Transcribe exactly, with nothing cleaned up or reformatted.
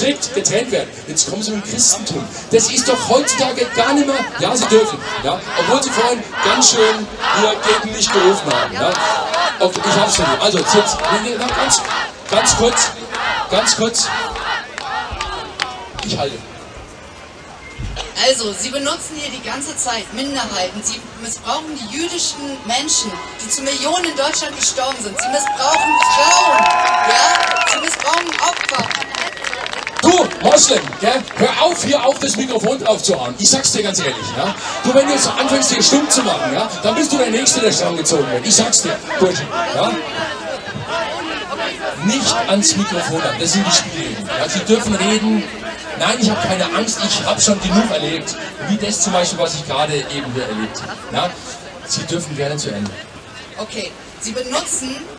strikt getrennt werden. Jetzt kommen sie mit dem Christentum. Das ist doch heutzutage gar nicht mehr, ja, sie dürfen, ja, obwohl sie vorhin ganz schön hier gegen mich gerufen haben, ja. Okay, ich hab's nicht. Also, jetzt, nee, nee, ganz, ganz kurz, ganz kurz. Ich halte. Also, Sie benutzen hier die ganze Zeit Minderheiten. Sie missbrauchen die jüdischen Menschen, die zu Millionen in Deutschland gestorben sind. Sie missbrauchen Frauen, ja? Sie missbrauchen Opfer. Du, Moslem, gell? Hör auf, hier auf das Mikrofon drauf zu hauen. Ich sag's dir ganz ehrlich, ja? Du, wenn du jetzt anfängst, hier stumm zu machen, ja? Dann bist du der Nächste, der stramm gezogen wird. Ich sag's dir, Bursche, ja? Nicht ans Mikrofon an, das sind die Spielregeln. Ja? Sie dürfen reden. Nein, ich habe keine Angst, ich habe schon genug erlebt. Wie das zum Beispiel, was ich gerade eben hier erlebt habe. Ja? Sie dürfen gerne zu Ende. Okay, Sie benutzen